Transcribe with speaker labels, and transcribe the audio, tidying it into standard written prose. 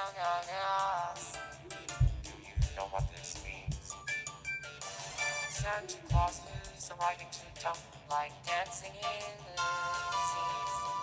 Speaker 1: Do you know what this means? Santa Claus is arriving to town like dancing in the seas.